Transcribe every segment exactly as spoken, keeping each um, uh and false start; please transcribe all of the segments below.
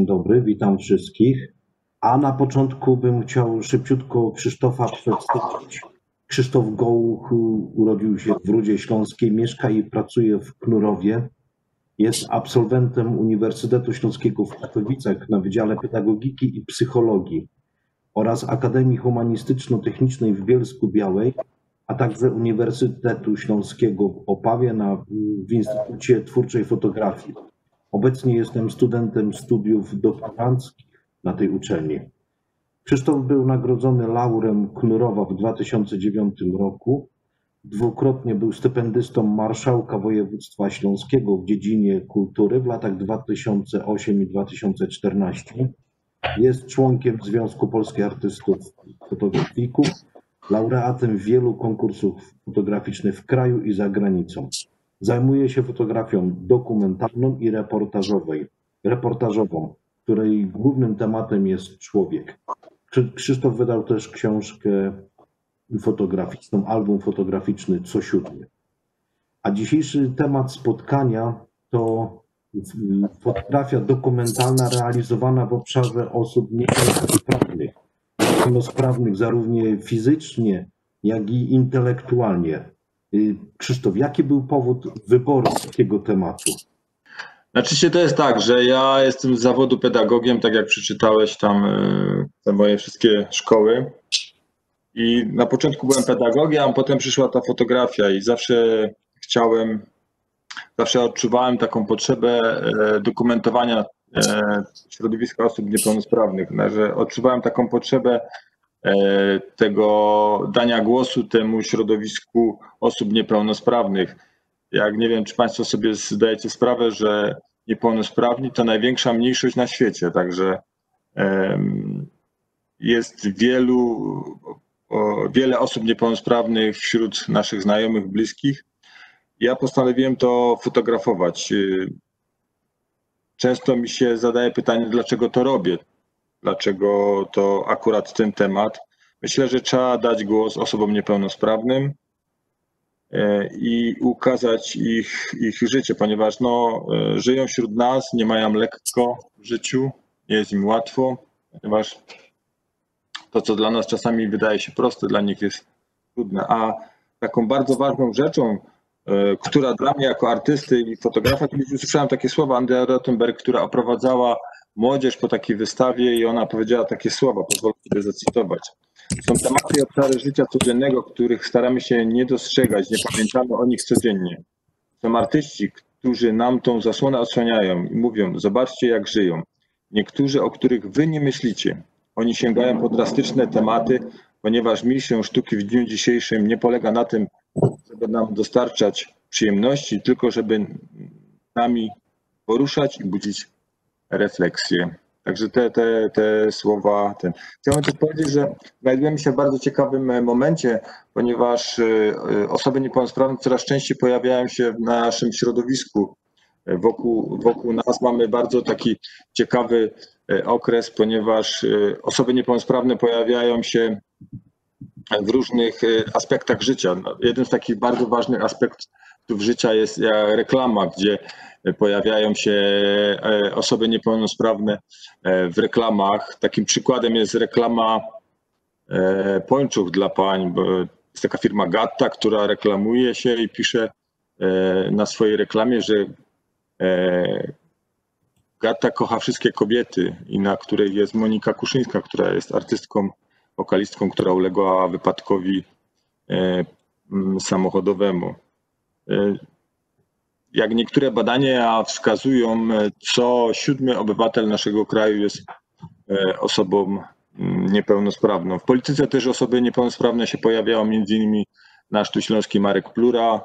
dzień dobry, witam wszystkich. A na początku bym chciał szybciutko Krzysztofa przedstawić. Krzysztof Gołuch urodził się w Rudzie Śląskiej, mieszka i pracuje w Knurowie. Jest absolwentem Uniwersytetu Śląskiego w Katowicach na Wydziale Pedagogiki i Psychologii oraz Akademii Humanistyczno-Technicznej w Bielsku-Białej, a także Uniwersytetu Śląskiego w Opawie na, w Instytucie Twórczej Fotografii. Obecnie jestem studentem studiów doktoranckich na tej uczelni. Krzysztof był nagrodzony laurem Knurowa w dwa tysiące dziewiątym roku. Dwukrotnie był stypendystą Marszałka Województwa Śląskiego w dziedzinie kultury w latach dwa tysiące ósmym i dwa tysiące czternastym. Jest członkiem Związku Polskich Artystów Fotografików, laureatem wielu konkursów fotograficznych w kraju i za granicą. Zajmuje się fotografią dokumentalną i reportażowej, reportażową, której głównym tematem jest człowiek. Krzysztof wydał też książkę fotograficzną, album fotograficzny Co siódmy. A dzisiejszy temat spotkania to fotografia dokumentalna realizowana w obszarze osób niepełnosprawnych, niepełnosprawnych zarówno fizycznie, jak i intelektualnie. Krzysztof, jaki był powód wyboru takiego tematu? Znaczy się to jest tak, że ja jestem z zawodu pedagogiem, tak jak przeczytałeś tam te moje wszystkie szkoły. I na początku byłem pedagogiem, a potem przyszła ta fotografia i zawsze chciałem, zawsze odczuwałem taką potrzebę dokumentowania środowiska osób niepełnosprawnych, że odczuwałem taką potrzebę tego dania głosu temu środowisku osób niepełnosprawnych. Jak nie wiem, czy Państwo sobie zdajecie sprawę, że niepełnosprawni to największa mniejszość na świecie, także jest wielu, wiele osób niepełnosprawnych wśród naszych znajomych, bliskich. Ja postanowiłem to fotografować. Często mi się zadaje pytanie, dlaczego to robię. Dlaczego to akurat ten temat? Myślę, że trzeba dać głos osobom niepełnosprawnym i ukazać ich, ich życie, ponieważ no, żyją wśród nas, nie mają lekko w życiu, nie jest im łatwo, ponieważ to, co dla nas czasami wydaje się proste, dla nich jest trudne. A taką bardzo ważną rzeczą, która dla mnie jako artysty i fotografa, kiedyś usłyszałem takie słowa Andrea Rothenberg, która oprowadzała młodzież po takiej wystawie i ona powiedziała takie słowa, pozwolę sobie zacytować. Są tematy i obszary życia codziennego, których staramy się nie dostrzegać, nie pamiętamy o nich codziennie. Są artyści, którzy nam tą zasłonę odsłaniają i mówią, zobaczcie jak żyją. Niektórzy, o których wy nie myślicie. Oni sięgają po drastyczne tematy, ponieważ misją sztuki w dniu dzisiejszym nie polega na tym, żeby nam dostarczać przyjemności, tylko żeby nami poruszać i budzić refleksję. Także te, te, te słowa. Ten. Chciałbym też powiedzieć, że znajdujemy się w bardzo ciekawym momencie, ponieważ osoby niepełnosprawne coraz częściej pojawiają się w naszym środowisku. Wokół, wokół nas mamy bardzo taki ciekawy okres, ponieważ osoby niepełnosprawne pojawiają się w różnych aspektach życia. Jeden z takich bardzo ważnych aspektów życia jest reklama, gdzie pojawiają się osoby niepełnosprawne w reklamach. Takim przykładem jest reklama pończoch dla pań, bo jest taka firma Gatta, która reklamuje się i pisze na swojej reklamie, że Gatta kocha wszystkie kobiety i na której jest Monika Kuszyńska, która jest artystką, wokalistką, która uległa wypadkowi samochodowemu. Jak niektóre badania wskazują, co siódmy obywatel naszego kraju jest osobą niepełnosprawną. W polityce też osoby niepełnosprawne się pojawiają, między innymi nasz tu śląski Marek Plura.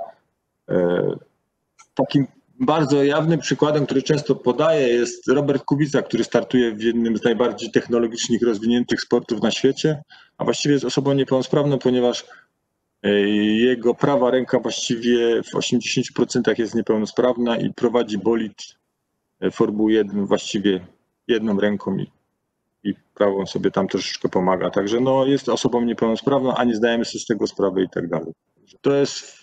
Takim bardzo jawnym przykładem, który często podaję, jest Robert Kubica, który startuje w jednym z najbardziej technologicznie rozwiniętych sportów na świecie, a właściwie jest osobą niepełnosprawną, ponieważ jego prawa ręka właściwie w osiemdziesięciu procentach jest niepełnosprawna i prowadzi bolid Formuły jeden właściwie jedną ręką i, i prawą sobie tam troszeczkę pomaga. Także no, jest osobą niepełnosprawną, a nie zdajemy sobie z tego sprawy i tak dalej. To jest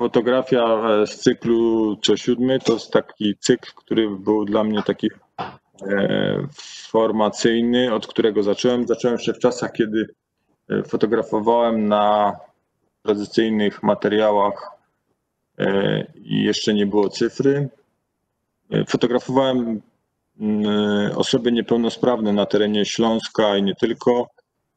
fotografia z cyklu Co siódmy. To jest taki cykl, który był dla mnie taki formacyjny, od którego zacząłem. Zacząłem jeszcze w czasach, kiedy fotografowałem na tradycyjnych materiałach i jeszcze nie było cyfry. Fotografowałem osoby niepełnosprawne na terenie Śląska i nie tylko.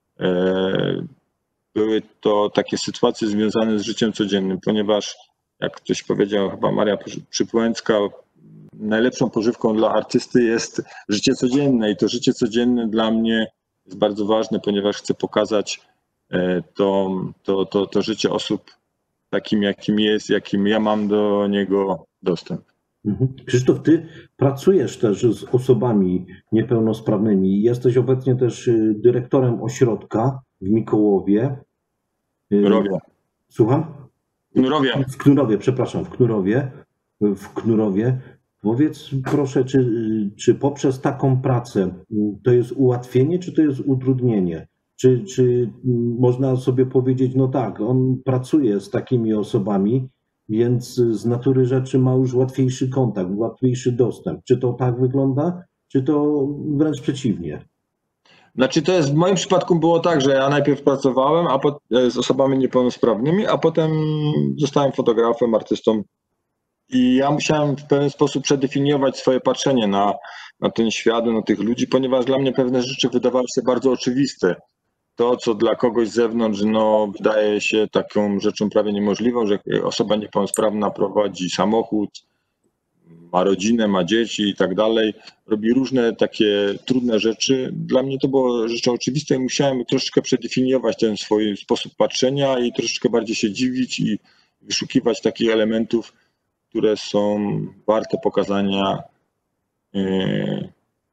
Były to takie sytuacje związane z życiem codziennym, ponieważ, jak ktoś powiedział, chyba Maria Przypłęcka, najlepszą pożywką dla artysty jest życie codzienne i to życie codzienne dla mnie jest bardzo ważne, ponieważ chcę pokazać to, to, to, to życie osób takim, jakim jest, jakim ja mam do niego dostęp. Mhm. Krzysztof, ty pracujesz też z osobami niepełnosprawnymi. Jesteś obecnie też dyrektorem ośrodka w Mikołowie. W Knurowie. Słucham? W Knurowie. W Knurowie, przepraszam, w Knurowie. W Knurowie. Powiedz proszę, czy, czy poprzez taką pracę to jest ułatwienie, czy to jest utrudnienie? Czy, czy można sobie powiedzieć, no tak, on pracuje z takimi osobami, więc z natury rzeczy ma już łatwiejszy kontakt, łatwiejszy dostęp. Czy to tak wygląda, czy to wręcz przeciwnie? Znaczy to jest, w moim przypadku było tak, że ja najpierw pracowałem a po, z osobami niepełnosprawnymi, a potem zostałem fotografem, artystą i ja musiałem w pewien sposób przedefiniować swoje patrzenie na, na ten świat, na tych ludzi, ponieważ dla mnie pewne rzeczy wydawały się bardzo oczywiste. To, co dla kogoś z zewnątrz no, wydaje się taką rzeczą prawie niemożliwą, że osoba niepełnosprawna prowadzi samochód, ma rodzinę, ma dzieci i tak dalej, robi różne takie trudne rzeczy. Dla mnie to było rzeczą oczywistą i musiałem troszeczkę przedefiniować ten swój sposób patrzenia i troszeczkę bardziej się dziwić i wyszukiwać takich elementów, które są warte pokazania yy,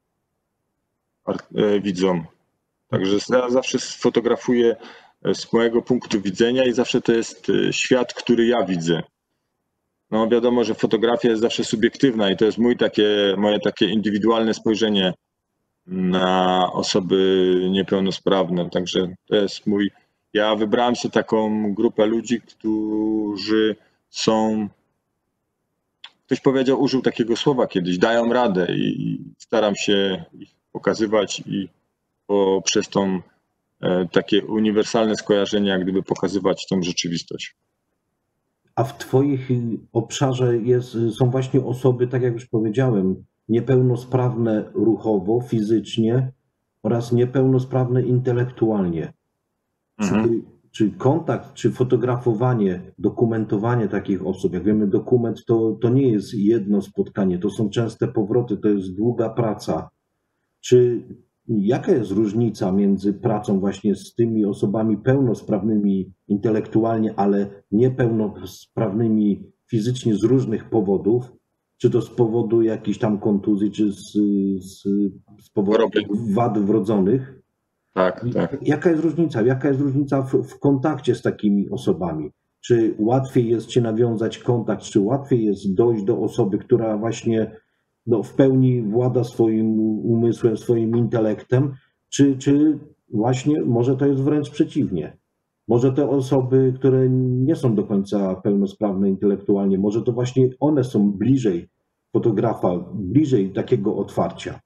yy, widzom. Także ja zawsze fotografuję z mojego punktu widzenia i zawsze to jest świat, który ja widzę. No wiadomo, że fotografia jest zawsze subiektywna i to jest mój takie, moje takie indywidualne spojrzenie na osoby niepełnosprawne. Także to jest mój, ja wybrałem sobie taką grupę ludzi, którzy są, ktoś powiedział, użył takiego słowa kiedyś, dają radę i staram się ich pokazywać i poprzez tą takie uniwersalne skojarzenie, jak gdyby pokazywać tą rzeczywistość. A w twoich obszarze jest, są właśnie osoby, tak jak już powiedziałem, niepełnosprawne ruchowo, fizycznie oraz niepełnosprawne intelektualnie. Mhm. Czy, czy kontakt, czy fotografowanie, dokumentowanie takich osób, jak wiemy, dokument to, to nie jest jedno spotkanie, to są częste powroty, to jest długa praca. Czy jaka jest różnica między pracą właśnie z tymi osobami pełnosprawnymi intelektualnie, ale niepełnosprawnymi fizycznie z różnych powodów? Czy to z powodu jakichś tam kontuzji, czy z, z, z powodu wad wrodzonych? Tak, tak. Jaka jest różnica? Jaka jest różnica w, w kontakcie z takimi osobami? Czy łatwiej jest się nawiązać kontakt, czy łatwiej jest dojść do osoby, która właśnie no, w pełni włada swoim umysłem, swoim intelektem, czy, czy właśnie może to jest wręcz przeciwnie? Może te osoby, które nie są do końca pełnosprawne intelektualnie, może to właśnie one są bliżej fotografa, bliżej takiego otwarcia?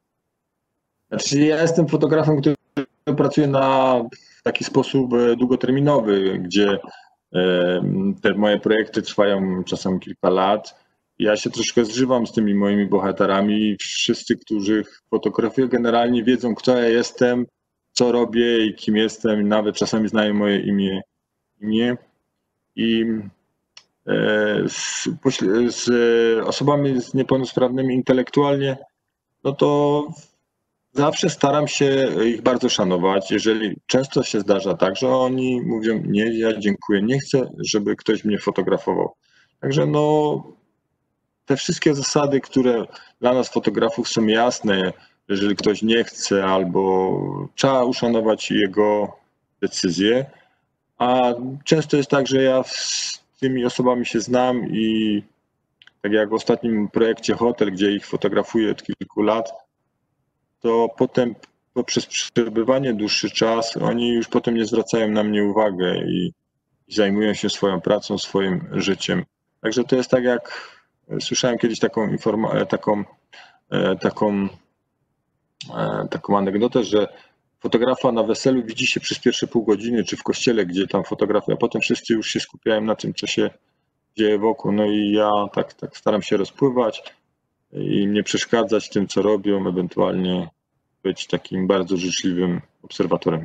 Znaczy, ja jestem fotografem, który pracuje na w taki sposób długoterminowy, gdzie te moje projekty trwają czasem kilka lat. Ja się troszkę zżywam z tymi moimi bohaterami. Wszyscy, którzy fotografują, generalnie wiedzą, kto ja jestem, co robię i kim jestem. Nawet czasami znają moje imię. imię. I z, z osobami z niepełnosprawnymi intelektualnie, no to zawsze staram się ich bardzo szanować. Jeżeli często się zdarza tak, że oni mówią, nie, ja dziękuję, nie chcę, żeby ktoś mnie fotografował. Także no, te wszystkie zasady, które dla nas fotografów są jasne, jeżeli ktoś nie chce, albo trzeba uszanować jego decyzję. A często jest tak, że ja z tymi osobami się znam i tak jak w ostatnim projekcie Hotel, gdzie ich fotografuję od kilku lat, to potem poprzez przebywanie dłuższy czas oni już potem nie zwracają na mnie uwagę i zajmują się swoją pracą, swoim życiem. Także to jest tak, jak słyszałem kiedyś taką informację, taką, taką taką anegdotę, że fotografa na weselu widzi się przez pierwsze pół godziny, czy w kościele, gdzie tam fotografuje, a potem wszyscy już się skupiają na tym, co się dzieje wokół. No i ja tak, tak staram się rozpływać i nie przeszkadzać tym, co robią, ewentualnie być takim bardzo życzliwym obserwatorem.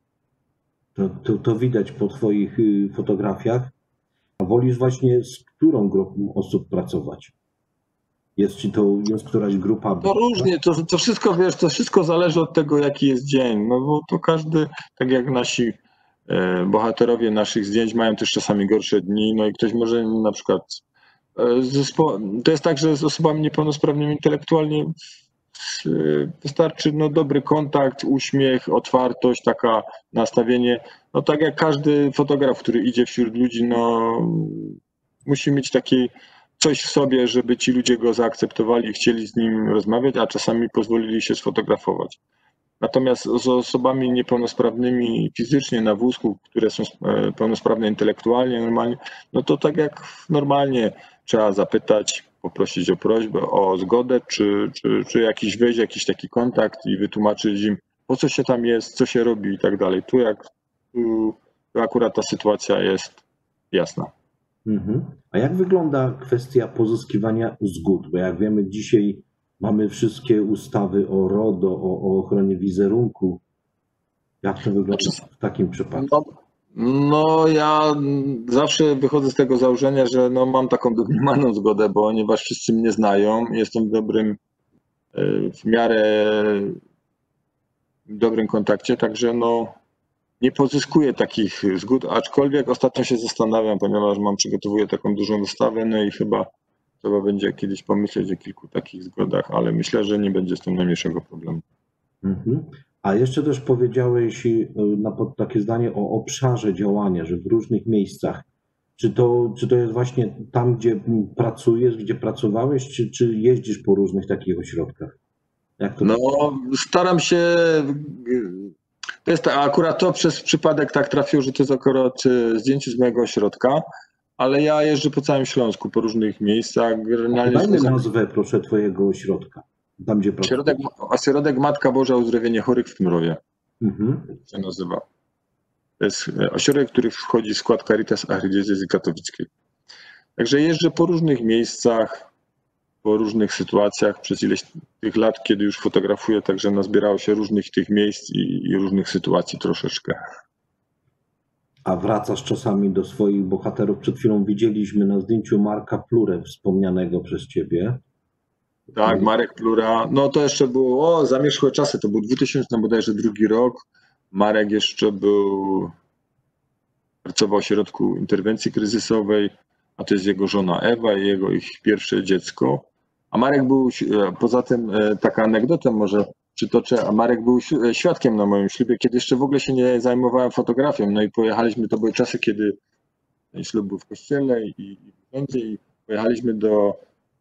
To, to, to widać po twoich fotografiach. A wolisz właśnie z którą grupą osób pracować? Jest ci to, jest któraś grupa? To różnie, to, to wszystko, wiesz, to wszystko zależy od tego, jaki jest dzień, no bo to każdy, tak jak nasi e, bohaterowie naszych zdjęć mają też czasami gorsze dni, no i ktoś może na przykład, e, zespo, to jest tak, że z osobami niepełnosprawnymi intelektualnie e, wystarczy no, dobry kontakt, uśmiech, otwartość, taka nastawienie, no tak jak każdy fotograf, który idzie wśród ludzi, no musi mieć taki coś w sobie, żeby ci ludzie go zaakceptowali i chcieli z nim rozmawiać, a czasami pozwolili się sfotografować. Natomiast z osobami niepełnosprawnymi fizycznie na wózku, które są pełnosprawne intelektualnie, normalnie, no to tak jak normalnie trzeba zapytać, poprosić o prośbę, o zgodę, czy, czy, czy jakiś wejść, jakiś taki kontakt i wytłumaczyć im, po co się tam jest, co się robi i tak dalej. Tu jak tu, tu akurat ta sytuacja jest jasna. Mhm. A jak wygląda kwestia pozyskiwania zgód? Bo jak wiemy, dzisiaj mamy wszystkie ustawy o RODO, o, o ochronie wizerunku. Jak to wygląda Znaczy, w takim przypadku? No, no ja zawsze wychodzę z tego założenia, że no mam taką domniemaną zgodę, ponieważ wszyscy mnie znają, jestem w dobrym, w miarę dobrym kontakcie, także no nie pozyskuję takich zgód, aczkolwiek ostatnio się zastanawiam, ponieważ mam, przygotowuję taką dużą wystawę, no i chyba trzeba będzie kiedyś pomyśleć o kilku takich zgodach, ale myślę, że nie będzie z tym najmniejszego problemu. Mhm. A jeszcze też powiedziałeś na takie zdanie o obszarze działania, że w różnych miejscach. Czy to, czy to jest właśnie tam, gdzie pracujesz, gdzie pracowałeś, czy, czy jeździsz po różnych takich ośrodkach? Jak to No staram się, to jest akurat to przez przypadek tak trafiło, że to jest akurat zdjęcie z mojego ośrodka, ale ja jeżdżę po całym Śląsku, po różnych miejscach. Generalnie Dajmy związany- nazwę, proszę, twojego ośrodka, tam gdzie pracujesz. Ośrodek, ośrodek Matka Boża Uzdrowienie Chorych w Knurowie Mhm. się nazywa. To jest ośrodek, który wchodzi w skład Caritas Archidiecezji Katowickiej. Także jeżdżę po różnych miejscach, po różnych sytuacjach przez ileś tych lat, kiedy już fotografuję, także nazbierało się różnych tych miejsc i, i różnych sytuacji troszeczkę. A wracasz czasami do swoich bohaterów. Przed chwilą widzieliśmy na zdjęciu Marka Plurę, wspomnianego przez ciebie. Tak, Marek Plura, no to jeszcze było, o, zamierzchłe czasy, to był dwa tysiące bodajże drugi rok. Marek jeszcze był, pracował w ośrodku interwencji kryzysowej, a to jest jego żona Ewa i jego ich pierwsze dziecko. A Marek był, poza tym taka anegdota może przytoczę, a Marek był świadkiem na moim ślubie, kiedy jeszcze w ogóle się nie zajmowałem fotografią. No i pojechaliśmy, to były czasy, kiedy ten ślub był w kościele i, i wszędzie i pojechaliśmy do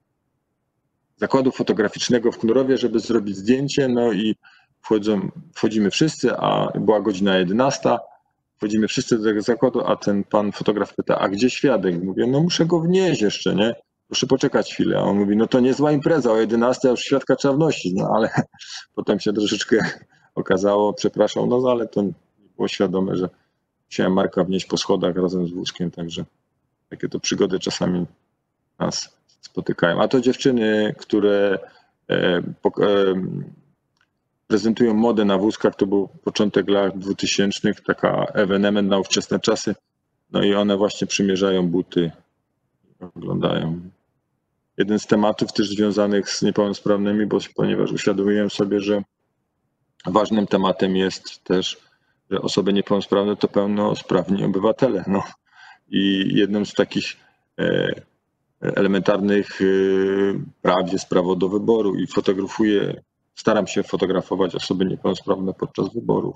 zakładu fotograficznego w Knurowie, żeby zrobić zdjęcie, no i wchodzą, wchodzimy wszyscy, a była godzina jedenasta, wchodzimy wszyscy do tego zakładu, a ten pan fotograf pyta, a gdzie świadek? Mówię, no muszę go wnieść jeszcze, nie? Proszę poczekać chwilę. A on mówi, no to niezła impreza, o jedenastej już świadka trzeba wnosić, no ale potem się troszeczkę okazało, przepraszam, no ale to nie było świadome, że musiałem Marka wnieść po schodach razem z wózkiem, także takie to przygody czasami nas spotykają. A to dziewczyny, które e, po, e, prezentują modę na wózkach, to był początek lat dwutysięcznych, taka ewenement na ówczesne czasy, no i one właśnie przymierzają buty, oglądają. Jeden z tematów też związanych z niepełnosprawnymi, bo ponieważ uświadomiłem sobie, że ważnym tematem jest też, że osoby niepełnosprawne to pełnosprawni obywatele. No. I jednym z takich e, elementarnych e, praw jest prawo do wyboru i fotografuję, staram się fotografować osoby niepełnosprawne podczas wyborów.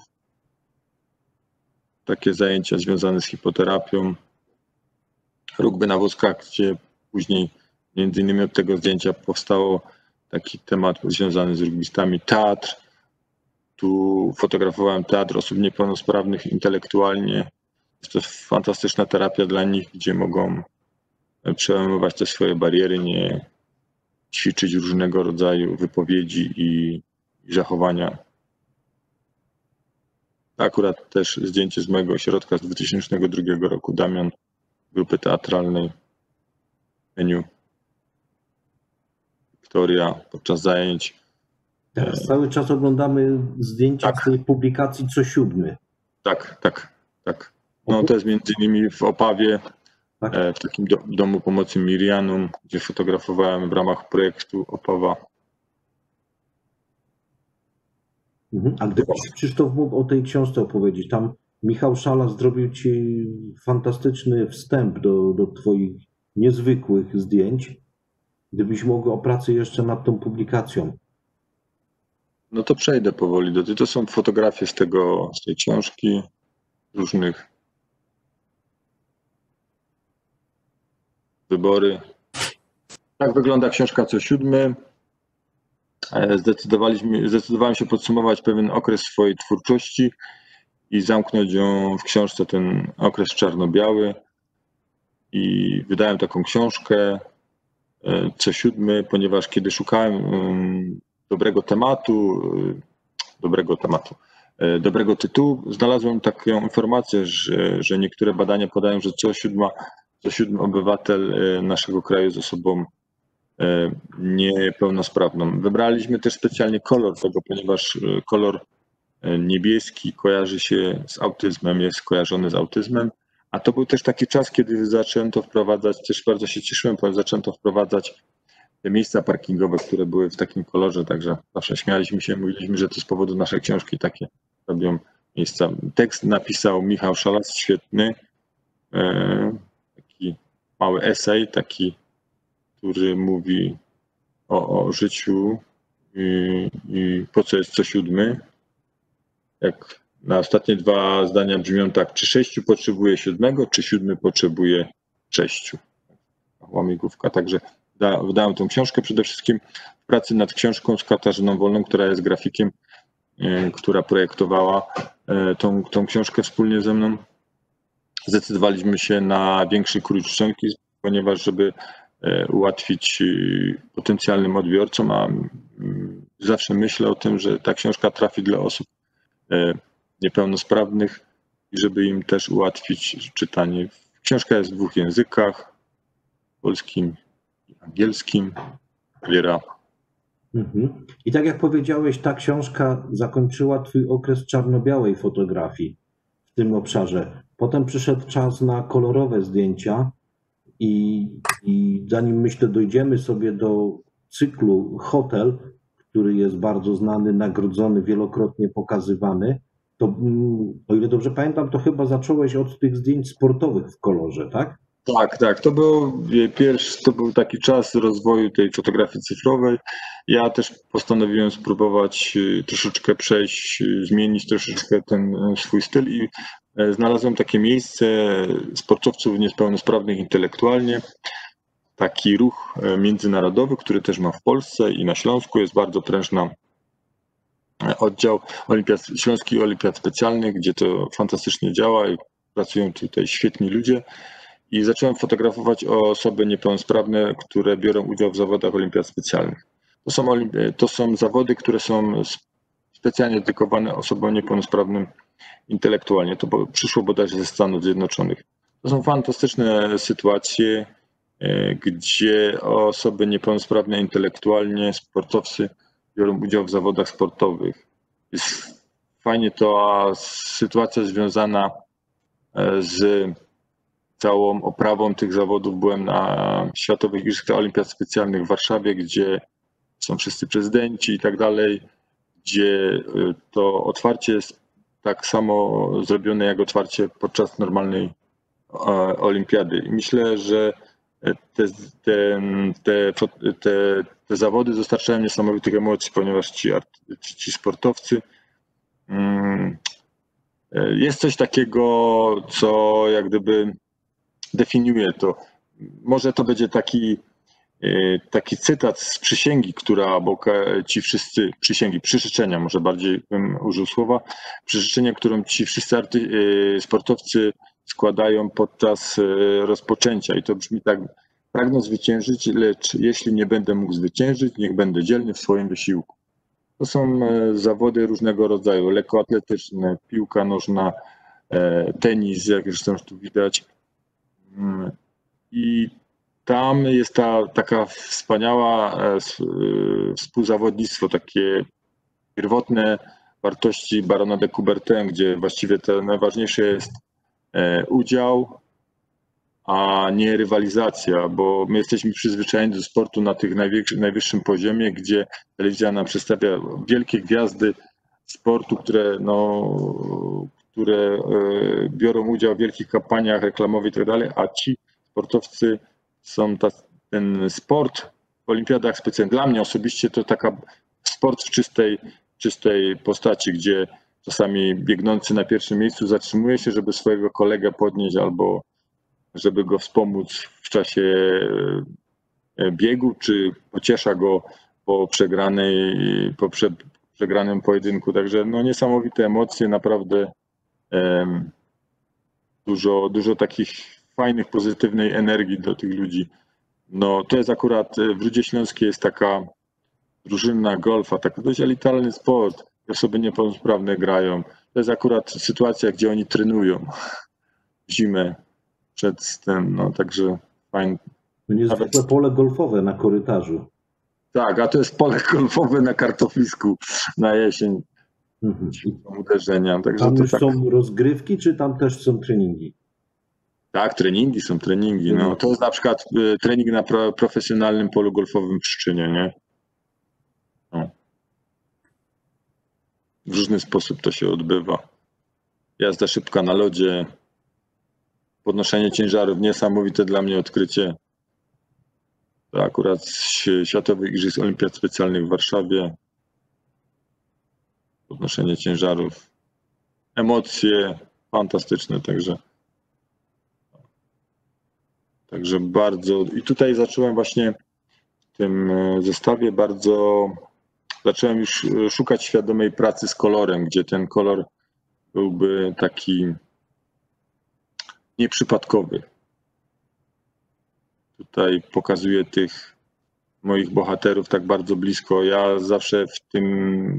Takie zajęcia związane z hipoterapią, rugby na wózkach, gdzie później między innymi od tego zdjęcia powstało taki temat związany z rugbystami, teatr. Tu fotografowałem teatr osób niepełnosprawnych intelektualnie. Jest to fantastyczna terapia dla nich, gdzie mogą przełamywać te swoje bariery, nie ćwiczyć różnego rodzaju wypowiedzi i i zachowania. Akurat też zdjęcie z mojego ośrodka z dwa tysiące drugiego roku, Damian, grupy teatralnej, menu, Wiktoria podczas zajęć. Teraz cały czas oglądamy zdjęcia Tak. z tej publikacji co siódmy. Tak, tak, tak. No to jest między innymi w Opawie, Tak? w takim do, domu pomocy Mirianum, gdzie fotografowałem w ramach projektu Opawa. Mhm. A gdybyś, Krzysztof, mógł o tej książce opowiedzieć, tam Michał Szalas zrobił ci fantastyczny wstęp do, do twoich niezwykłych zdjęć. Gdybyś mógł o pracy jeszcze nad tą publikacją. No to przejdę powoli do tego. To są fotografie z, tego, z tej książki, różnych wybory. Tak wygląda książka co siódmy. Zdecydowaliśmy, zdecydowałem się podsumować pewien okres swojej twórczości i zamknąć ją w książce, ten okres czarno-biały. I wydałem taką książkę co siódmy, ponieważ kiedy szukałem dobrego tematu, dobrego tematu, dobrego tytułu, znalazłem taką informację, że, że niektóre badania podają, że co siódma, co siódmy obywatel naszego kraju jest osobą niepełnosprawną. Wybraliśmy też specjalnie kolor tego, ponieważ kolor niebieski kojarzy się z autyzmem, jest kojarzony z autyzmem, a to był też taki czas, kiedy zacząłem to wprowadzać, też bardzo się cieszyłem, ponieważ zacząłem to wprowadzać te miejsca parkingowe, które były w takim kolorze, także zawsze śmialiśmy się, mówiliśmy, że to z powodu naszej książki takie robią miejsca. Tekst napisał Michał Szalas, świetny, taki mały esej, taki, który mówi o, o życiu i, i po co jest co siódmy. Jak na ostatnie dwa zdania brzmią tak, czy sześciu potrzebuje siódmego, czy siódmy potrzebuje sześciu. Łamigłówka, także da, wydałem tą książkę przede wszystkim w pracy nad książką z Katarzyną Wolną, która jest grafikiem, y, która projektowała y, tą, tą książkę wspólnie ze mną. Zdecydowaliśmy się na większy krój czcionki, ponieważ żeby y, ułatwić y, potencjalnym odbiorcom, a y, zawsze myślę o tym, że ta książka trafi dla osób y, niepełnosprawnych i żeby im też ułatwić czytanie. Książka jest w dwóch językach, polskim i angielskim. Wiera. Mhm. I tak jak powiedziałeś, ta książka zakończyła twój okres czarno-białej fotografii w tym obszarze. Potem przyszedł czas na kolorowe zdjęcia i, i zanim myślę dojdziemy sobie do cyklu Hotel, który jest bardzo znany, nagrodzony, wielokrotnie pokazywany, to o ile dobrze pamiętam, to chyba zacząłeś od tych zdjęć sportowych w kolorze, tak? Tak, tak. To był pierwszy, to był taki czas rozwoju tej fotografii cyfrowej. Ja też postanowiłem spróbować troszeczkę przejść, zmienić troszeczkę ten swój styl i znalazłem takie miejsce sportowców niepełnosprawnych intelektualnie. Taki ruch międzynarodowy, który też ma w Polsce i na Śląsku, jest bardzo prężna oddział Olimpiad, Śląski Olimpiad Specjalnych, gdzie to fantastycznie działa i pracują tutaj świetni ludzie. I zacząłem fotografować osoby niepełnosprawne, które biorą udział w zawodach Olimpiad Specjalnych. To są, to są zawody, które są specjalnie dedykowane osobom niepełnosprawnym intelektualnie. To przyszło bodajże ze Stanów Zjednoczonych. To są fantastyczne sytuacje, gdzie osoby niepełnosprawne intelektualnie, sportowcy biorą udział w zawodach sportowych. Jest fajnie to sytuacja związana z całą oprawą tych zawodów. Byłem na Światowych Igrzyskach Olimpiad Specjalnych w Warszawie, gdzie są wszyscy prezydenci i tak dalej, gdzie to otwarcie jest tak samo zrobione jak otwarcie podczas normalnej olimpiady. I myślę, że te, te, te, te, te zawody dostarczają niesamowitych emocji, ponieważ ci, ci sportowcy, jest coś takiego, co jak gdyby definiuje to. Może to będzie taki, taki cytat z przysięgi, która, bo ci wszyscy, przysięgi, przyrzeczenia, może bardziej bym użył słowa, przyrzeczenia, którą ci wszyscy arty, sportowcy składają podczas rozpoczęcia. I to brzmi tak: pragnę zwyciężyć, lecz jeśli nie będę mógł zwyciężyć, niech będę dzielny w swoim wysiłku. To są zawody różnego rodzaju, lekkoatletyczne, piłka nożna, tenis, jak zresztą tu widać. I tam jest ta taka wspaniała współzawodnictwo, takie pierwotne wartości barona de Coubertin, gdzie właściwie to najważniejsze jest udział, a nie rywalizacja, bo my jesteśmy przyzwyczajeni do sportu na tych najwyższym poziomie, gdzie telewizja nam przedstawia wielkie gwiazdy sportu, które, no, które biorą udział w wielkich kampaniach reklamowych i tak dalej, a ci sportowcy są, ta, ten sport w olimpiadach specjalnie, dla mnie osobiście to taka sport w czystej, czystej postaci, gdzie czasami biegnący na pierwszym miejscu zatrzymuje się, żeby swojego kolegę podnieść albo żeby go wspomóc w czasie biegu, czy pociesza go po przegranej, po prze, przegranym pojedynku. Także no niesamowite emocje, naprawdę um, dużo, dużo takich fajnych, pozytywnej energii do tych ludzi. No to jest akurat w Rudzie Śląskiej jest taka drużynna golfa, taki dość elitarny sport. Osoby niepełnosprawne grają. To jest akurat sytuacja, gdzie oni trenują w zimę przed tym, no także fajnie. To niezwykłe Nawet... pole golfowe na korytarzu. Tak, a to jest pole golfowe na kartoflisku na jesień. Mhm. Uderzenia. Także tam to już tak... są rozgrywki, czy tam też są treningi? Tak, treningi są treningi. No, to jest na przykład trening na pro, profesjonalnym polu golfowym w Pszczynie, nie? No. W różny sposób to się odbywa. Jazda szybka na lodzie, podnoszenie ciężarów, niesamowite dla mnie odkrycie. To akurat z Światowych Igrzysk Olimpiad Specjalnych w Warszawie. Podnoszenie ciężarów. Emocje fantastyczne, także. Także bardzo. I tutaj zacząłem właśnie w tym zestawie bardzo. Zacząłem już szukać świadomej pracy z kolorem, gdzie ten kolor byłby taki nieprzypadkowy. Tutaj pokazuję tych moich bohaterów tak bardzo blisko. Ja zawsze w tym,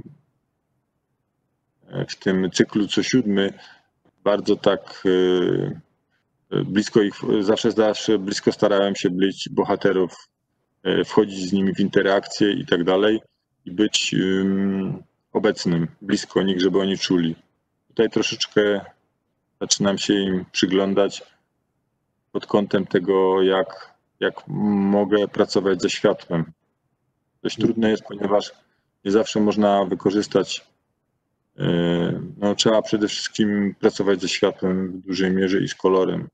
w tym cyklu co siódmy bardzo tak blisko ich, zawsze, zawsze blisko starałem się być bohaterów, wchodzić z nimi w interakcje i tak dalej i być obecnym, blisko nich, żeby oni czuli. Tutaj troszeczkę zaczynam się im przyglądać pod kątem tego, jak, jak mogę pracować ze światłem. Dość trudne jest, ponieważ nie zawsze można wykorzystać, no trzeba przede wszystkim pracować ze światłem w dużej mierze i z kolorem.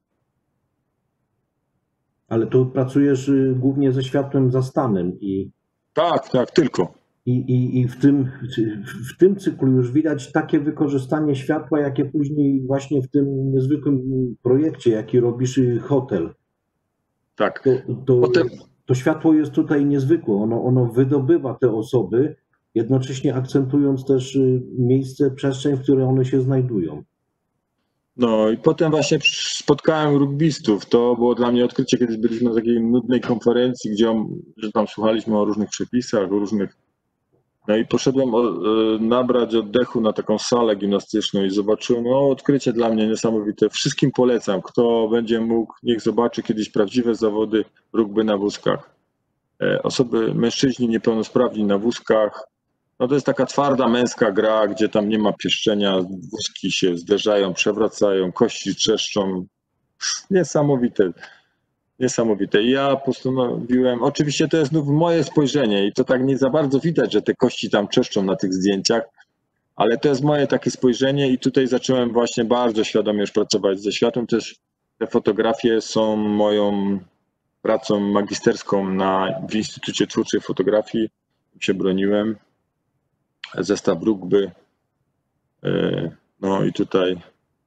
Ale tu pracujesz głównie ze światłem zastanym i... Tak, tak, tylko. I, i, i w, tym, w tym cyklu już widać takie wykorzystanie światła, jakie później właśnie w tym niezwykłym projekcie, jaki robisz, hotel. Tak. To, to, Potem... to światło jest tutaj niezwykłe. Ono, ono wydobywa te osoby, jednocześnie akcentując też miejsce, przestrzeń, w której one się znajdują. No i potem właśnie spotkałem rugbystów. To było dla mnie odkrycie, kiedyś byliśmy na takiej nudnej konferencji, gdzie że tam słuchaliśmy o różnych przepisach, o różnych... No i poszedłem nabrać oddechu na taką salę gimnastyczną i zobaczyłem, no odkrycie dla mnie niesamowite. Wszystkim polecam, kto będzie mógł, niech zobaczy kiedyś prawdziwe zawody rugby na wózkach. Osoby, mężczyźni niepełnosprawni na wózkach. No to jest taka twarda męska gra, gdzie tam nie ma pieszczenia, wózki się zderzają, przewracają, kości trzeszczą. Niesamowite. Niesamowite. I ja postanowiłem, oczywiście to jest znów moje spojrzenie i to tak nie za bardzo widać, że te kości tam czeszczą na tych zdjęciach, ale to jest moje takie spojrzenie i tutaj zacząłem właśnie bardzo świadomie już pracować ze światłem. Też te fotografie są moją pracą magisterską na, w Instytucie Twórczej Fotografii. Się broniłem. Zestaw rugby. No i tutaj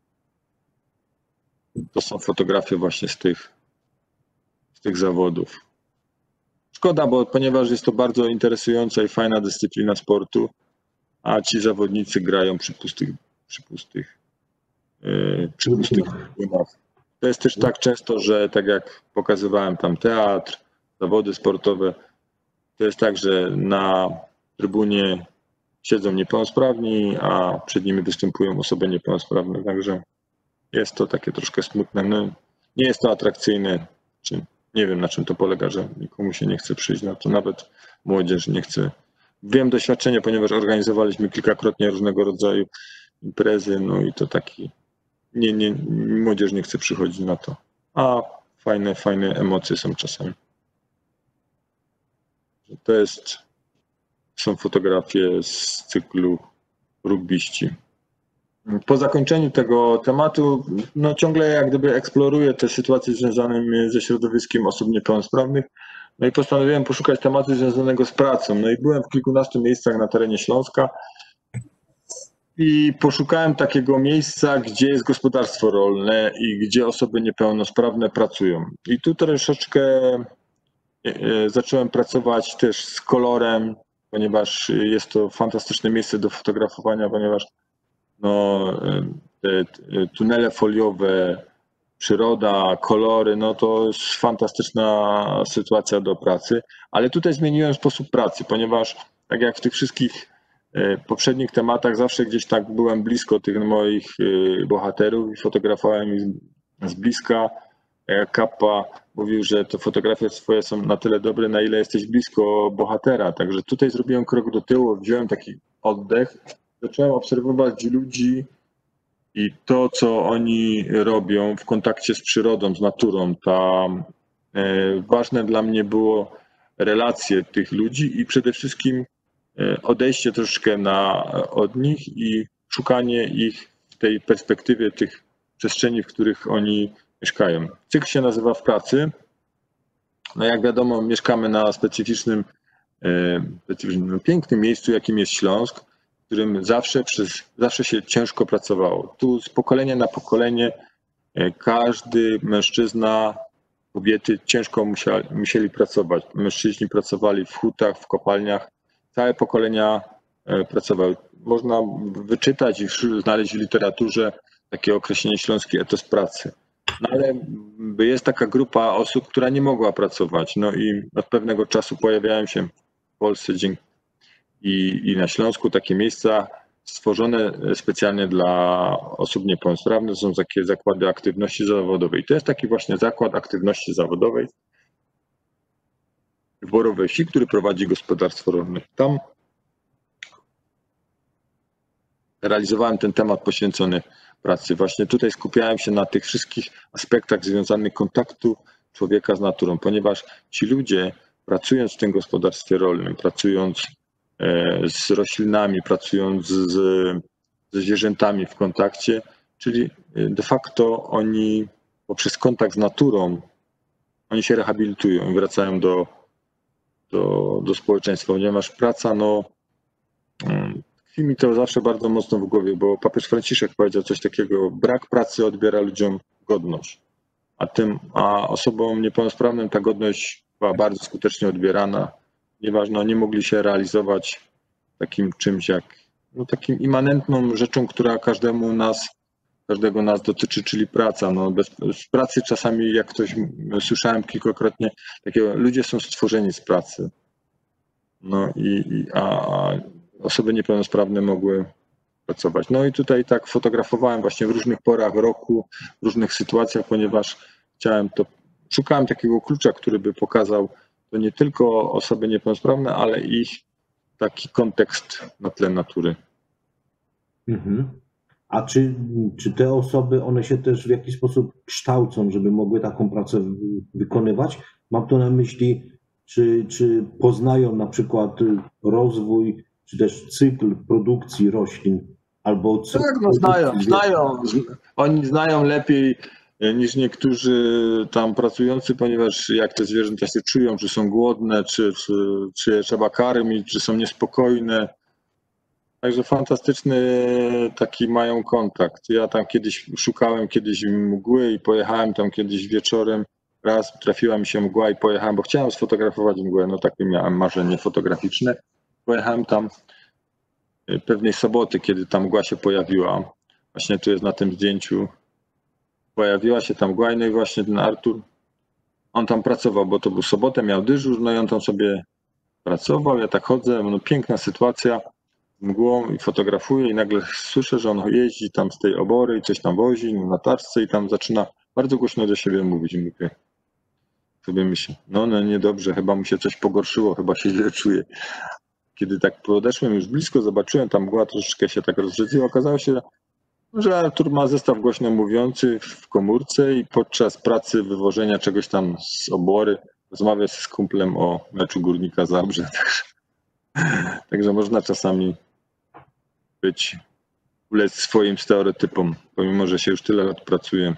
to są fotografie właśnie z tych tych zawodów. Szkoda, bo ponieważ jest to bardzo interesująca i fajna dyscyplina sportu, a ci zawodnicy grają przy pustych, przy pustych, yy, przy pustych trybunach. To jest też tak często, że tak jak pokazywałem tam teatr, zawody sportowe, to jest tak, że na trybunie siedzą niepełnosprawni, a przed nimi występują osoby niepełnosprawne. Także jest to takie troszkę smutne. No, nie jest to atrakcyjne. Czy nie wiem, na czym to polega, że nikomu się nie chce przyjść na to, nawet młodzież nie chce. Wiem doświadczenie, ponieważ organizowaliśmy kilkakrotnie różnego rodzaju imprezy, no i to taki, nie, nie, młodzież nie chce przychodzić na to, a fajne, fajne emocje są czasami. To jest, są fotografie z cyklu rugbiści. Po zakończeniu tego tematu, no ciągle jak gdyby eksploruję te sytuacje związane ze środowiskiem osób niepełnosprawnych. No i postanowiłem poszukać tematu związanego z pracą. No i byłem w kilkunastu miejscach na terenie Śląska i poszukałem takiego miejsca, gdzie jest gospodarstwo rolne i gdzie osoby niepełnosprawne pracują. I tu troszeczkę zacząłem pracować też z kolorem, ponieważ jest to fantastyczne miejsce do fotografowania, ponieważ no, te tunele foliowe, przyroda, kolory, no to jest fantastyczna sytuacja do pracy, ale tutaj zmieniłem sposób pracy, ponieważ tak jak w tych wszystkich poprzednich tematach zawsze gdzieś tak byłem blisko tych moich bohaterów i fotografowałem ich z bliska. Kappa mówił, że te fotografie swoje są na tyle dobre, na ile jesteś blisko bohatera, także tutaj zrobiłem krok do tyłu, wziąłem taki oddech, zacząłem obserwować ludzi i to, co oni robią w kontakcie z przyrodą, z naturą. Ta, e, ważne dla mnie było relacje tych ludzi i przede wszystkim odejście troszeczkę na, od nich i szukanie ich w tej perspektywie tych przestrzeni, w których oni mieszkają. Cykl się nazywa W pracy. No jak wiadomo, mieszkamy na specyficznym, specyficznym pięknym miejscu, jakim jest Śląsk, w którym zawsze, przez, zawsze się ciężko pracowało. Tu z pokolenia na pokolenie każdy mężczyzna, kobiety ciężko musieli, musieli pracować. Mężczyźni pracowali w hutach, w kopalniach, całe pokolenia pracowały. Można wyczytać i znaleźć w literaturze takie określenie śląski etos pracy. No ale jest taka grupa osób, która nie mogła pracować. No i od pewnego czasu pojawiają się w Polsce i, i na Śląsku takie miejsca stworzone specjalnie dla osób niepełnosprawnych. Są takie zakłady aktywności zawodowej. To jest taki właśnie zakład aktywności zawodowej w Borowej Wsi, który prowadzi gospodarstwo rolne. Tam realizowałem ten temat poświęcony pracy. Właśnie tutaj skupiałem się na tych wszystkich aspektach związanych kontaktu człowieka z naturą, ponieważ ci ludzie, pracując w tym gospodarstwie rolnym, pracując z roślinami, pracując z, ze zwierzętami w kontakcie, czyli de facto oni poprzez kontakt z naturą, oni się rehabilitują i wracają do, do, do społeczeństwa, ponieważ praca, no tkwi mi to zawsze bardzo mocno w głowie, bo papież Franciszek powiedział coś takiego: brak pracy odbiera ludziom godność, a tym, a osobom niepełnosprawnym ta godność była bardzo skutecznie odbierana, ponieważ no, nie mogli się realizować takim czymś jak, no, takim immanentną rzeczą, która każdemu nas, każdego nas dotyczy, czyli praca. No, bez, bez pracy czasami, jak ktoś, słyszałem kilkakrotnie, takiego, ludzie są stworzeni z pracy. No i, i a osoby niepełnosprawne mogły pracować. No i tutaj tak fotografowałem właśnie w różnych porach roku, w różnych sytuacjach, ponieważ chciałem to, szukałem takiego klucza, który by pokazał to nie tylko osoby niepełnosprawne, ale ich taki kontekst na tle natury. Mhm. A czy, czy te osoby, one się też w jakiś sposób kształcą, żeby mogły taką pracę wykonywać? Mam tu na myśli, czy, czy poznają na przykład rozwój, czy też cykl produkcji roślin, albo cykl tak, no znają, znają, oni znają lepiej niż niektórzy tam pracujący, ponieważ jak te zwierzęta się czują, czy są głodne, czy, czy, czy je trzeba karmić, czy są niespokojne. Także fantastyczny taki mają kontakt. Ja tam kiedyś szukałem kiedyś mgły i pojechałem tam kiedyś wieczorem. Raz trafiła mi się mgła i pojechałem, bo chciałem sfotografować mgłę, no takie miałem marzenie fotograficzne. Pojechałem tam pewnej soboty, kiedy ta mgła się pojawiła. Właśnie tu jest na tym zdjęciu. Pojawiła się tam mgła, no i właśnie ten Artur, on tam pracował, bo to był sobotę, miał dyżur, no i on tam sobie pracował, ja tak chodzę, no piękna sytuacja. mgłą i fotografuje i nagle słyszę, że on jeździ tam z tej obory i coś tam wozi na taczce i tam zaczyna bardzo głośno do siebie mówić. I mówię, sobie myślę, no, no niedobrze, chyba mu się coś pogorszyło, chyba się źle czuje. Kiedy tak podeszłem już blisko, zobaczyłem, tam mgła troszeczkę się tak rozrzedziła, okazało się, że Artur ma zestaw głośno mówiący w komórce i podczas pracy wywożenia czegoś tam z obory rozmawia z kumplem o meczu Górnika Zabrze. Także, także można czasami być, ulec swoim stereotypom, pomimo że się już tyle lat pracuje.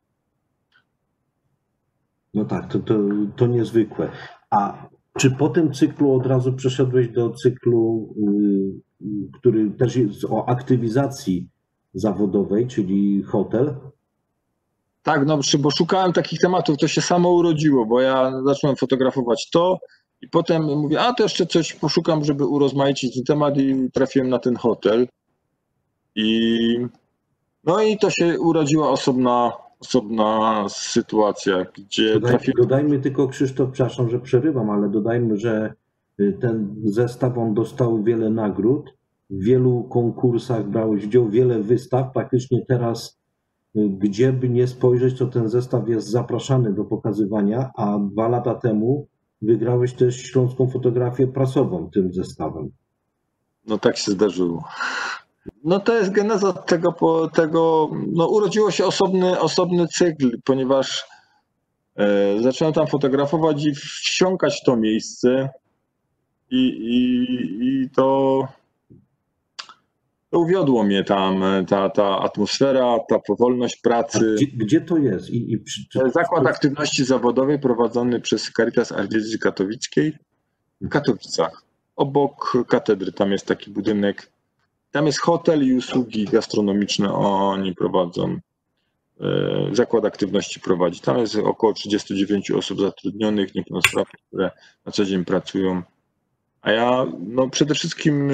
No tak, to, to, to niezwykłe. A czy po tym cyklu od razu przeszedłeś do cyklu, yy, który też jest o aktywizacji zawodowej, czyli hotel? Tak, no bo szukałem takich tematów, to się samo urodziło, bo ja zacząłem fotografować to i potem mówię, a to jeszcze coś poszukam, żeby urozmaicić ten temat i trafiłem na ten hotel. I no i to się urodziła osobna, osobna sytuacja, gdzie Dodaj, trafiłem... Dodajmy tylko, Krzysztof, przepraszam, że przerywam, ale dodajmy, że ten zestaw, on dostał wiele nagród, w wielu konkursach brałeś udział, wiele wystaw, praktycznie teraz gdzie by nie spojrzeć, to ten zestaw jest zapraszany do pokazywania, a dwa lata temu wygrałeś też Śląską Fotografię Prasową tym zestawem. No tak się zdarzyło. No to jest geneza tego, tego no urodziło się osobny, osobny cykl, ponieważ e, zacząłem tam fotografować i wsiąkać w to miejsce i, i, i to, to uwiodło mnie tam, ta, ta atmosfera, ta powolność pracy. Gdzie, gdzie to jest? I, i przy, czy... Zakład Aktywności Zawodowej prowadzony przez Caritas Archidiecezji Katowickiej w Katowicach. Obok katedry tam jest taki budynek. Tam jest hotel i usługi gastronomiczne, oni prowadzą. Zakład Aktywności prowadzi. Tam jest około trzydzieści dziewięć osób zatrudnionych, niepełnosprawnych, które na co dzień pracują. A ja no przede wszystkim,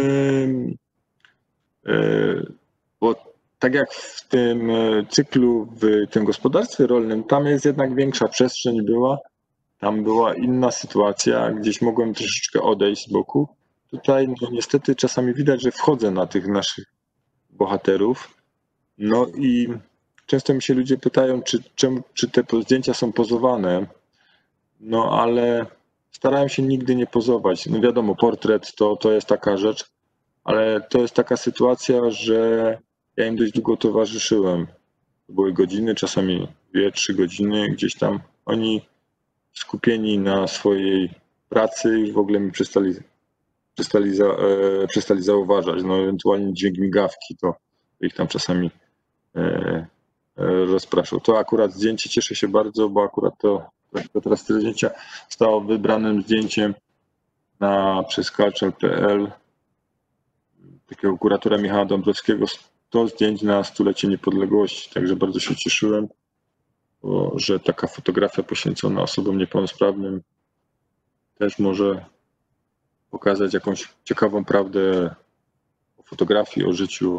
bo tak jak w tym cyklu, w tym gospodarstwie rolnym, tam jest jednak większa przestrzeń była, tam była inna sytuacja, gdzieś mogłem troszeczkę odejść z boku. Tutaj no niestety czasami widać, że wchodzę na tych naszych bohaterów. No i często mi się ludzie pytają, czy, czemu, czy te zdjęcia są pozowane. No ale starałem się nigdy nie pozować. No wiadomo, portret to, to jest taka rzecz, ale to jest taka sytuacja, że ja im dość długo towarzyszyłem. To były godziny, czasami dwie, trzy godziny gdzieś tam. Oni skupieni na swojej pracy już w ogóle mi przestali Przestali, za, e, przestali zauważać, no ewentualnie dźwięk migawki, to ich tam czasami e, e, rozpraszał. To akurat zdjęcie cieszę się bardzo, bo akurat to, to teraz te zdjęcia zostało wybranym zdjęciem na, przez culture kropka p l takiego kuratora Michała Dąbrowskiego, sto zdjęć na stulecie niepodległości, także bardzo się cieszyłem, bo, że taka fotografia poświęcona osobom niepełnosprawnym też może pokazać jakąś ciekawą prawdę o fotografii, o życiu.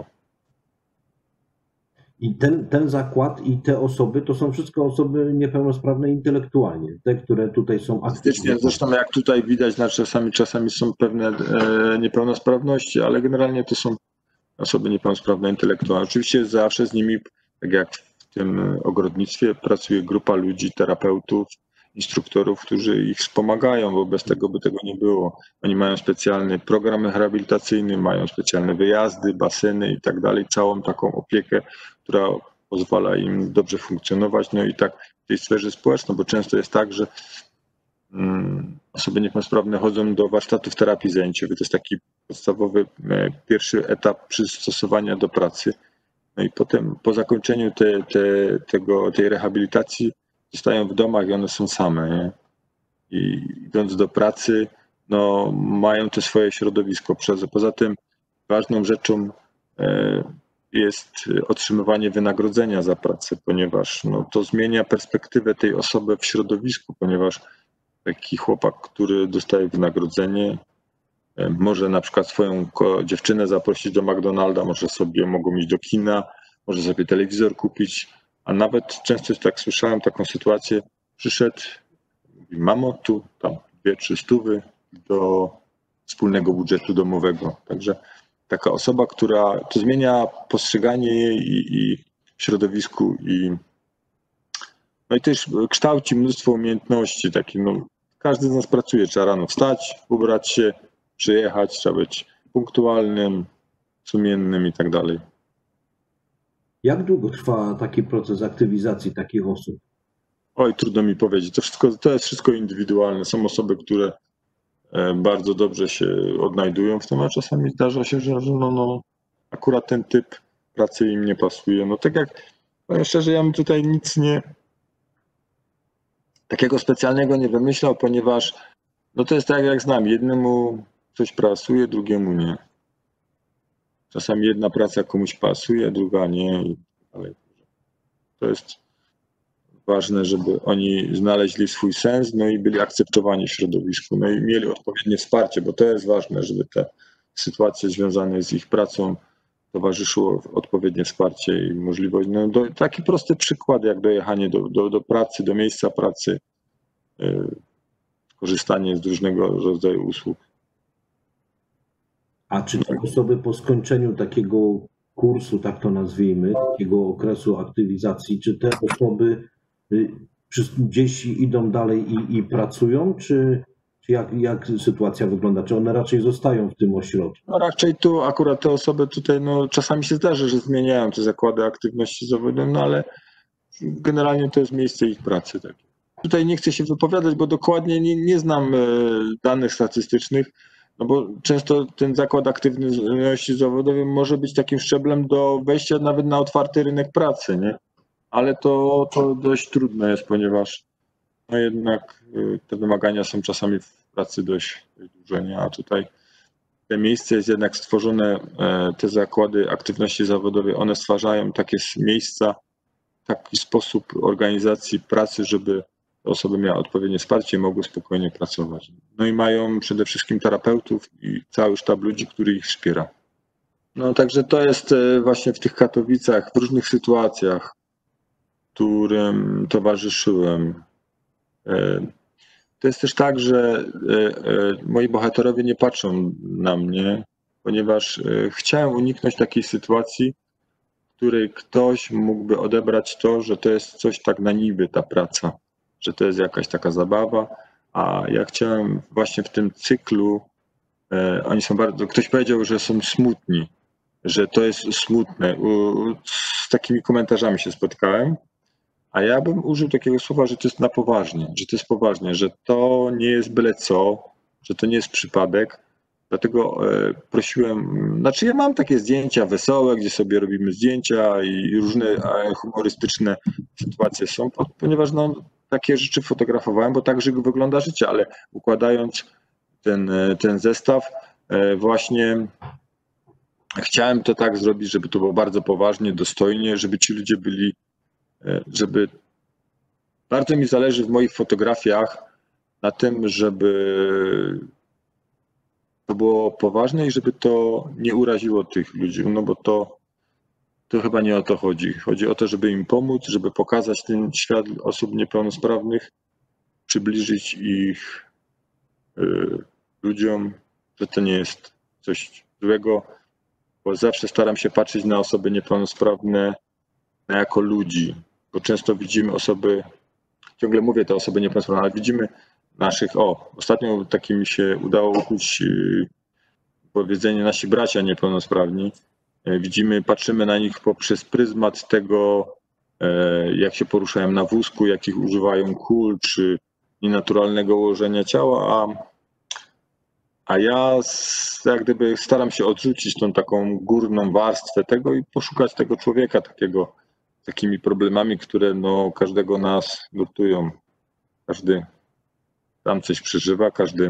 I ten, ten zakład i te osoby to są wszystko osoby niepełnosprawne intelektualnie, te, które tutaj są aktywne. Zresztą jak tutaj widać, znaczy czasami, czasami są pewne e, niepełnosprawności, ale generalnie to są osoby niepełnosprawne intelektualnie. Oczywiście zawsze z nimi, tak jak w tym ogrodnictwie, pracuje grupa ludzi, terapeutów, instruktorów, którzy ich wspomagają, bo bez tego by tego nie było. Oni mają specjalny program rehabilitacyjny, mają specjalne wyjazdy, baseny i tak dalej, całą taką opiekę, która pozwala im dobrze funkcjonować. No i tak w tej sferze społecznej, bo często jest tak, że mm, osoby niepełnosprawne chodzą do warsztatów terapii zajęciowej. To jest taki podstawowy pierwszy etap przystosowania do pracy. No i potem po zakończeniu te, te, tego, tej rehabilitacji zostają w domach i one są same. Nie? I idąc do pracy, no, mają to swoje środowisko. Poza tym ważną rzeczą jest otrzymywanie wynagrodzenia za pracę, ponieważ no, to zmienia perspektywę tej osoby w środowisku, ponieważ taki chłopak, który dostaje wynagrodzenie, może na przykład swoją dziewczynę zaprosić do McDonalda, może sobie mogą iść do kina, może sobie telewizor kupić, a nawet często tak słyszałem taką sytuację, przyszedł, mówi, mamo, tu tam dwie, trzy stówy do wspólnego budżetu domowego. Także taka osoba, która to zmienia postrzeganie jej i, i w środowisku i no i też kształci mnóstwo umiejętności. Takie, no, każdy z nas pracuje, trzeba rano wstać, ubrać się, przyjechać, trzeba być punktualnym, sumiennym i tak dalej. Jak długo trwa taki proces aktywizacji takich osób? Oj, trudno mi powiedzieć. To, wszystko, to jest wszystko indywidualne. Są osoby, które bardzo dobrze się odnajdują w tym, a czasami zdarza się, że no, no, akurat ten typ pracy im nie pasuje. No tak jak, powiem szczerze, ja bym tutaj nic nie takiego specjalnego nie wymyślał, ponieważ no to jest tak jak znam, jednemu coś pasuje, drugiemu nie. Czasami jedna praca komuś pasuje, druga nie i tak dalej. To jest ważne, żeby oni znaleźli swój sens, no i byli akceptowani w środowisku, no i mieli odpowiednie wsparcie, bo to jest ważne, żeby te sytuacje związane z ich pracą towarzyszyło odpowiednie wsparcie i możliwość. No do, taki prosty przykład jak dojechanie do, do, do pracy, do miejsca pracy, yy, korzystanie z różnego rodzaju usług. A czy te osoby po skończeniu takiego kursu, tak to nazwijmy, takiego okresu aktywizacji, czy te osoby gdzieś idą dalej i, i pracują, czy, czy jak, jak sytuacja wygląda? Czy one raczej zostają w tym ośrodku? No raczej tu akurat te osoby tutaj, no czasami się zdarzy, że zmieniają te zakłady aktywności zawodowej, no ale generalnie to jest miejsce ich pracy. Tak. Tutaj nie chcę się wypowiadać, bo dokładnie nie, nie znam danych statystycznych, no bo często ten zakład aktywności zawodowej może być takim szczeblem do wejścia nawet na otwarty rynek pracy, nie? Ale to, to dość trudne jest, ponieważ no jednak te wymagania są czasami w pracy dość duże, nie? A tutaj te miejsce jest jednak stworzone, te zakłady aktywności zawodowej, one stwarzają takie miejsca, taki sposób organizacji pracy, żeby osoby miały odpowiednie wsparcie i mogły spokojnie pracować. No i mają przede wszystkim terapeutów i cały sztab ludzi, który ich wspiera. No także to jest właśnie w tych Katowicach, w różnych sytuacjach, którym towarzyszyłem. To jest też tak, że moi bohaterowie nie patrzą na mnie, ponieważ chciałem uniknąć takiej sytuacji, w której ktoś mógłby odebrać to, że to jest coś tak na niby ta praca, że to jest jakaś taka zabawa, a ja chciałem właśnie w tym cyklu, oni są bardzo, ktoś powiedział, że są smutni, że to jest smutne. Z takimi komentarzami się spotkałem. A ja bym użył takiego słowa, że to jest na poważnie, że to jest poważnie, że to nie jest byle co, że to nie jest przypadek. Dlatego prosiłem, znaczy ja mam takie zdjęcia wesołe, gdzie sobie robimy zdjęcia i różne humorystyczne sytuacje są, ponieważ no, takie rzeczy fotografowałem, bo tak wygląda życie, ale układając ten, ten zestaw właśnie chciałem to tak zrobić, żeby to było bardzo poważnie, dostojnie, żeby ci ludzie byli żeby bardzo mi zależy w moich fotografiach na tym, żeby to było poważne i żeby to nie uraziło tych ludzi, no bo to, to chyba nie o to chodzi. Chodzi o to, żeby im pomóc, żeby pokazać ten świat osób niepełnosprawnych, przybliżyć ich y, ludziom, że to nie jest coś złego, bo zawsze staram się patrzeć na osoby niepełnosprawne jako ludzi, bo często widzimy osoby, ciągle mówię te osoby niepełnosprawne, ale widzimy naszych, o, ostatnio takim się udało ukuć powiedzenie nasi bracia niepełnosprawni. Widzimy, patrzymy na nich poprzez pryzmat tego, jak się poruszają na wózku, jakich używają kul, czy nienaturalnego ułożenia ciała, a, a ja jak gdyby staram się odrzucić tą taką górną warstwę tego i poszukać tego człowieka takiego, takimi problemami, które no, każdego nas nurtują. Każdy tam coś przeżywa, każdy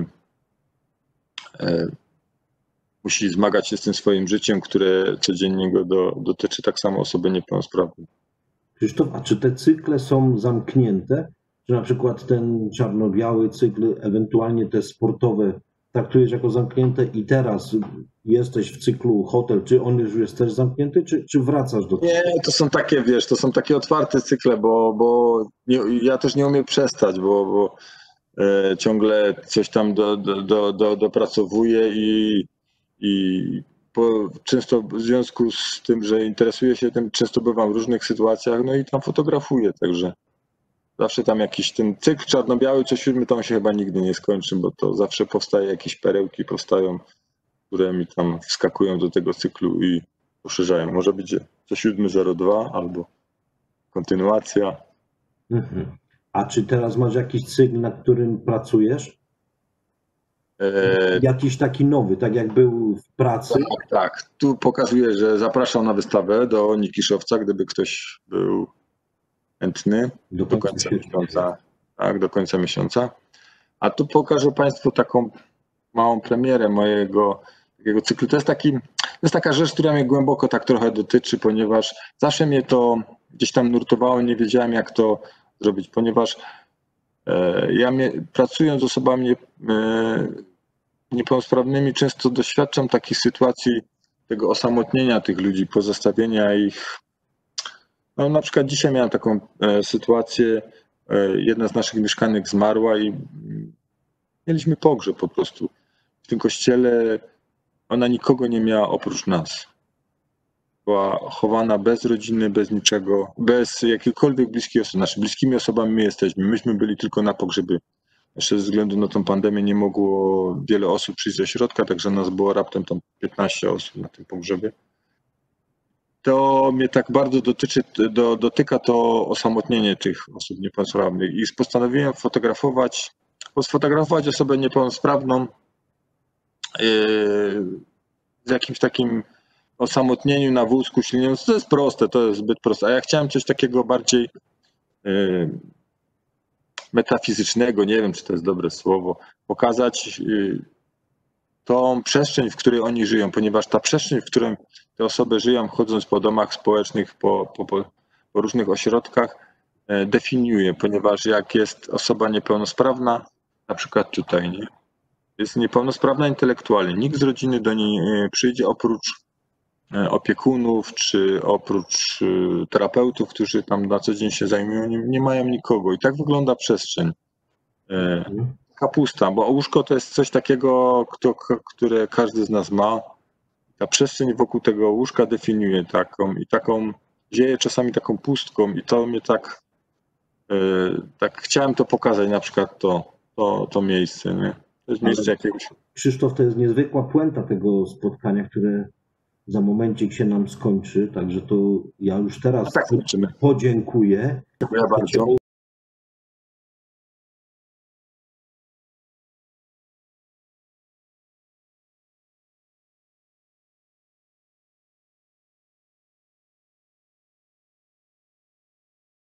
e, musi zmagać się z tym swoim życiem, które codziennie go do, dotyczy, tak samo osoby niepełnosprawnej. Krzysztof, a czy te cykle są zamknięte? Czy na przykład ten czarno-biały cykl, ewentualnie te sportowe, traktujesz jako zamknięte i teraz jesteś w cyklu hotel, czy on już jest też zamknięty, czy, czy wracasz do tego? Nie, to są takie, wiesz, to są takie otwarte cykle, bo, bo nie, ja też nie umiem przestać, bo, bo e, ciągle coś tam do, do, do, do, dopracowuję i, i bo często w związku z tym, że interesuję się tym, często bywam w różnych sytuacjach, no i tam fotografuję, także zawsze tam jakiś ten cykl czarno-biały, co siódmy, to on się chyba nigdy nie skończy, bo to zawsze powstaje jakieś perełki, powstają, które mi tam wskakują do tego cyklu i poszerzają. Może być co siódmy zero dwa albo kontynuacja. Mhm. A czy teraz masz jakiś cykl, na którym pracujesz? E, Jakiś taki nowy, tak jak był w pracy? tak, tak. Tu pokazuję, że zapraszam na wystawę do Nikiszowca, gdyby ktoś był chętny Do do końca końca sierpnia. miesiąca. Tak, do końca miesiąca. A tu pokażę Państwu taką małą premierę mojego takiego cyklu. To jest taki, to jest taka rzecz, która mnie głęboko tak trochę dotyczy, ponieważ zawsze mnie to gdzieś tam nurtowało, nie wiedziałem jak to zrobić, ponieważ e, ja mnie, pracując z osobami e, niepełnosprawnymi, często doświadczam takich sytuacji tego osamotnienia tych ludzi, pozostawienia ich. No, na przykład dzisiaj miałem taką e, sytuację, e, jedna z naszych mieszkanek zmarła i mm, mieliśmy pogrzeb po prostu. W tym kościele ona nikogo nie miała oprócz nas. Była chowana bez rodziny, bez niczego, bez jakichkolwiek bliskich osób. Znaczy bliskimi osobami my jesteśmy. Myśmy byli tylko na pogrzeby. Jeszcze ze względu na tą pandemię nie mogło wiele osób przyjść ze środka, także nas było raptem tam piętnaście osób na tym pogrzebie. To mnie tak bardzo dotyczy, do, dotyka to osamotnienie tych osób niepełnosprawnych i postanowiłem fotografować, sfotografować osobę niepełnosprawną yy, z jakimś takim osamotnieniu na wózku silniąc. To jest proste, to jest zbyt proste. A ja chciałem coś takiego bardziej yy, metafizycznego, nie wiem, czy to jest dobre słowo, pokazać yy, tą przestrzeń, w której oni żyją, ponieważ ta przestrzeń, w której te osoby żyją, chodząc po domach społecznych, po, po, po różnych ośrodkach, definiuje, ponieważ jak jest osoba niepełnosprawna, na przykład tutaj, nie, jest niepełnosprawna intelektualnie, nikt z rodziny do niej nie przyjdzie oprócz opiekunów, czy oprócz terapeutów, którzy tam na co dzień się zajmują, nie, nie mają nikogo. I tak wygląda przestrzeń. Mhm. Kapusta, bo łóżko to jest coś takiego, kto, które każdy z nas ma. Ta przestrzeń wokół tego łóżka definiuje taką i taką, dzieje czasami taką pustką i to mnie tak, yy, tak chciałem to pokazać, na przykład to, to, to miejsce, nie? To jest miejsce jakiegoś... Krzysztof, to jest niezwykła puenta tego spotkania, które za momencik się nam skończy, także to ja już teraz No tak, skończymy. podziękuję. Dziękuję bardzo.